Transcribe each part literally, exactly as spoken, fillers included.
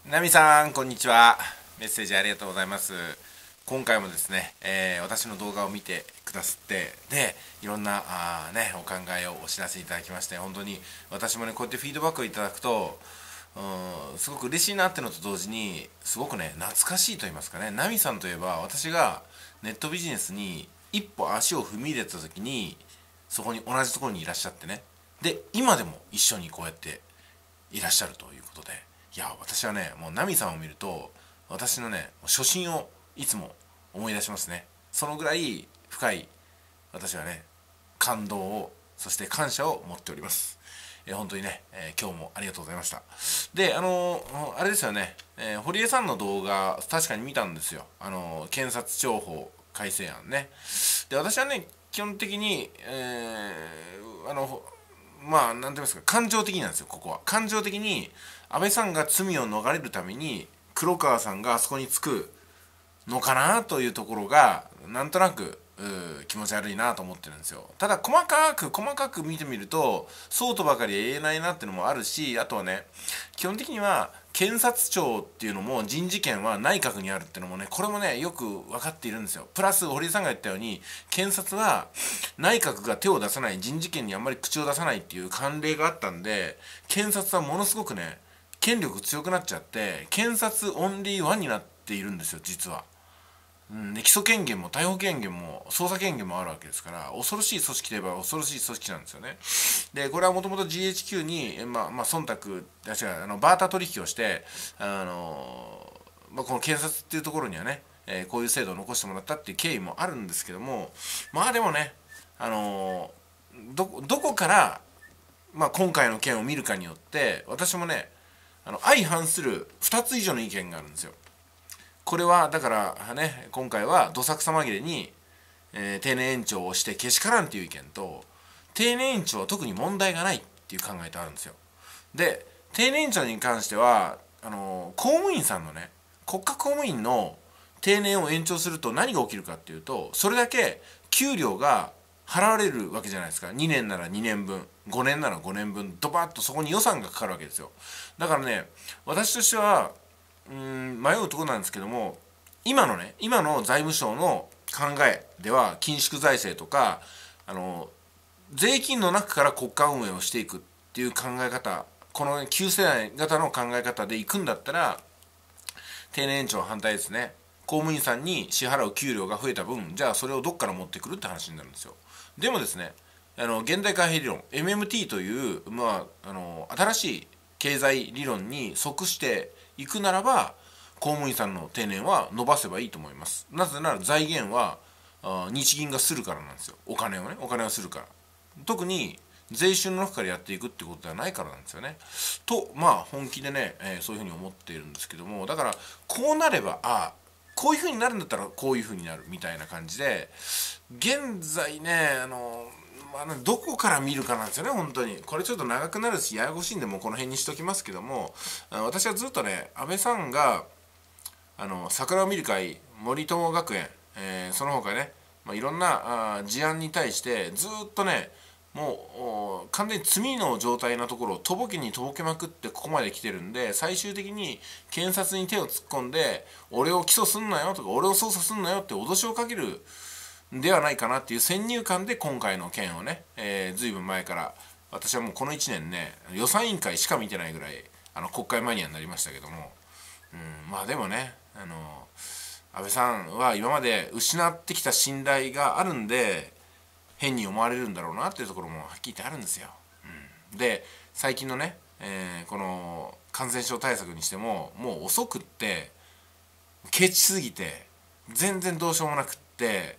ナミさんこんにちは。メッセージありがとうございます。今回もですね、えー私の動画を見てくださって、でいろんなあー、ね、お考えをお知らせいただきまして、本当に私もねこうやってフィードバックをいただくと、うん、すごく嬉しいなってのと同時にすごくね懐かしいと言いますかね。ナミさんといえば、私がネットビジネスに一歩足を踏み入れた時にそこに同じところにいらっしゃってね、で今でも一緒にこうやっていらっしゃるということで、いや私はねもうナミさんを見ると私のね初心をいつも思い出しますね。そのぐらい深い私はね感動を、そして感謝を持っております。えー本当にね、えー今日もありがとうございました。であのーあれですよね、えー堀江さんの動画確かに見たんですよ。あのー検察庁法改正案ね。で私はね基本的に、えーあのまあ何て言いますか、感情的なんですよ。ここは感情的に安倍さんが罪を逃れるために黒川さんがあそこにつくのかなというところがなんとなく気持ち悪いなと思ってるんですよ。ただ細かく細かく見てみるとそうとばかり言えないなっていうのもあるし、あとはね基本的には検察庁っていうのも人事権は内閣にあるっていうのもね、これもねよく分かっているんですよ。プラス堀井さんが言ったように検察は内閣が手を出さない、人事権にあんまり口を出さないっていう慣例があったんで、検察はものすごくね権力強くなっちゃって検察オンリーワンになっているんですよ実は。うん、で基礎権限も逮捕権限も捜査権限もあるわけですから、恐ろしい組織といえば恐ろしい組織なんですよね。でこれはもともと ジーエイチキュー に、まあまあ、忖度違うあのバーター取引をして、あのまあ、この検察っていうところにはね、えーこういう制度を残してもらったっていう経緯もあるんですけども、まあでもね、あのどどこから、まあ、今回の件を見るかによって私もねあの相反するふたつ以上の意見があるんですよ。これはだからね、今回はどさくさ紛れに、えー定年延長をしてけしからんっていう意見と、定年延長は特に問題がないっていう考えとあるんですよ。で定年延長に関してはあのー公務員さんのね、国家公務員の定年を延長すると何が起きるかっていうと、それだけ給料が払われるわけじゃないですか。にねんならにねんぶん、ごねんならごねんぶん、ドバッとそこに予算がかかるわけですよ。だからね私としてはうーん迷うところなんですけども、今のね今の財務省の考えでは緊縮財政とか、あの税金の中から国家運営をしていくっていう考え方、この旧世代型の考え方でいくんだったら定年延長は反対ですね。公務員さんに支払う給料が増えた分、じゃあそれをどっから持ってくるって話になるんですよ。でもですね、あの現代貨幣理論 エムエムティー という、まあ、あの新しい経済理論に即していくならば、公務員さんの定年は伸ばせばいいと思います。なぜなら財源はあ日銀がするからなんですよ。お金をねお金をするから、特に税収の中からやっていくってことではないからなんですよね。とまあ本気でね、えーそういうふうに思っているんですけども、だからこうなればああこういうふうになるんだったらこういうふうになるみたいな感じで、現在ねあのまあ、どこから見るかなんですよね。本当にこれちょっと長くなるしややこしいんでもうこの辺にしときますけども、あの私はずっとね安倍さんがあの桜を見る会、森友学園、えーその他ね、まあ、いろんなあ事案に対してずっとねもう完全に罪の状態なところをとぼけにとぼけまくってここまで来てるんで、最終的に検察に手を突っ込んで俺を起訴すんなよとか俺を捜査すんなよって脅しをかけるんではないかなっていう先入観で今回の件をね、えー、ずいぶん前から私はもうこのいちねんね予算委員会しか見てないぐらいあの国会マニアになりましたけども、うん、まあでもねあの安倍さんは今まで失ってきた信頼があるんで変に思われるんだろうなっていうところもはっきり言ってあるんですよ。うん、で最近のね、えーこの感染症対策にしてももう遅くってケチすぎて全然どうしようもなくって、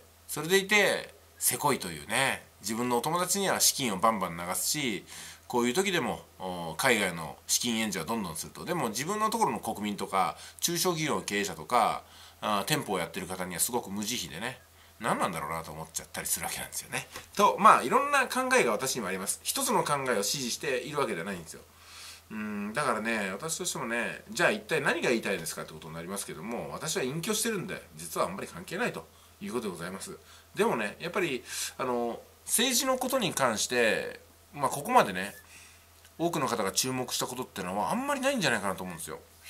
それでいてせこいというね、自分のお友達には資金をバンバン流すし、こういう時でも海外の資金援助はどんどんすると、でも自分のところの国民とか中小企業の経営者とかあ店舗をやってる方にはすごく無慈悲でね、何なんだろうなと思っちゃったりするわけなんですよね。とまあいろんな考えが私にもあります。一つの考えを支持しているわけではないんですよ。うんだからね私としてもね、じゃあ一体何が言いたいですかってことになりますけども、私は隠居してるんで実はあんまり関係ないということでございます。でもねやっぱりあの政治のことに関してまあここまでね多くの方が注目したことっていうのはあんまりないんじゃないかなと思うんですよ。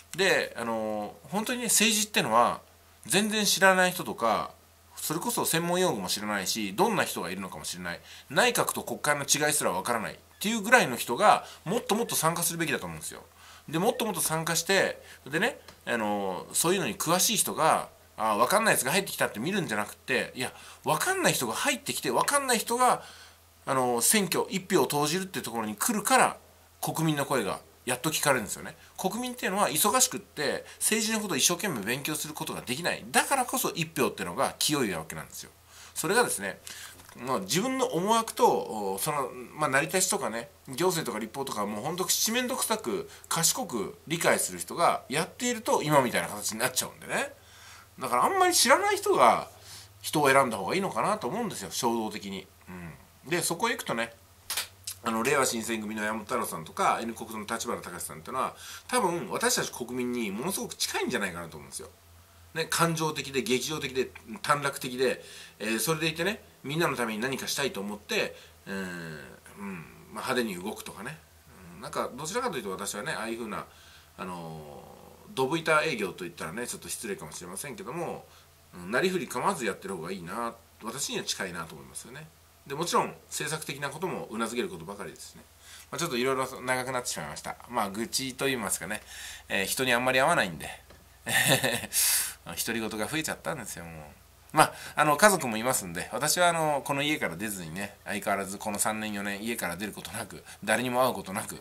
であの本当にね、政治ってのは全然知らない人とか、それこそ専門用語も知らないし、どんな人がいるのかもしれない、内閣と国会の違いすらわからないっていうぐらいの人がもっともっと参加するべきだと思うんですよ。でもっともっと参加して、でね、あのそういうのに詳しい人が、あ分かんないやつが入ってきたって見るんじゃなくて、いや分かんない人が入ってきて、分かんない人があの選挙一票を投じるっていうところに来るから、国民の声がやっと聞かれるんですよね。国民っていうのは忙しくって政治のことを一生懸命勉強することができない、だからこそ一票っていうのが清いわけなんですよ。それがですね、まあ、自分の思惑とその、まあ、成り立ちとかね、行政とか立法とかもうほんと七面倒くさく賢く理解する人がやっていると今みたいな形になっちゃうんでね。だからあんまり知らない人が人を選んだ方がいいのかなと思うんですよ、衝動的に。うん、でそこへ行くとね、あのれいわ新選組の山本太郎さんとか N 国の立花隆さんっていうのは多分私たち国民にものすごく近いんじゃないかなと思うんですよ。ね、感情的で劇場的で短絡的で、えー、それでいてね、みんなのために何かしたいと思って、えーうんまあ、派手に動くとかね、うん、なんかどちらかというと私はね、ああいうふうな、あのー、ドブ板営業といったらねちょっと失礼かもしれませんけども、うん、なりふり構わずやってる方がいいな、私には近いなと思いますよね。でもちろん政策的なこともうなずけることばかりですね。まあ、ちょっといろいろ長くなってしまいました。まあ愚痴と言いますかね、えー、人にあんまり合わないんで独り言が増えちゃったんですよ。もうまあ、あの家族もいますんで、私はあのこの家から出ずにね、相変わらずこのさんねんよねん家から出ることなく、誰にも会うことなく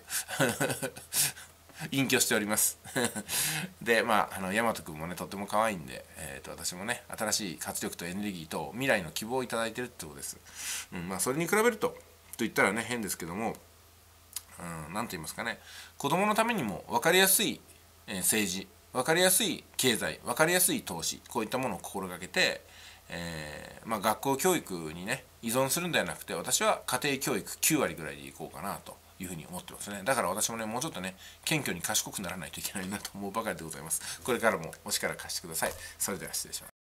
隠居しておりますでまあ、あの大和くんもねとっても可愛いんで、えー、と私もね新しい活力とエネルギーと未来の希望をいただいてるってことです。うんまあ、それに比べるとと言ったらね変ですけども、うん、なんと言いますかね、子供のためにも分かりやすい、えー、政治、分かりやすい経済、分かりやすい投資、こういったものを心がけて、えーまあ、学校教育にね依存するんではなくて、私は家庭教育きゅうわりぐらいでいこうかなというふうに思ってますね。だから私もねもうちょっとね謙虚に賢くならないといけないなと思うばかりでございます。これからもお力貸してください。それでは失礼します。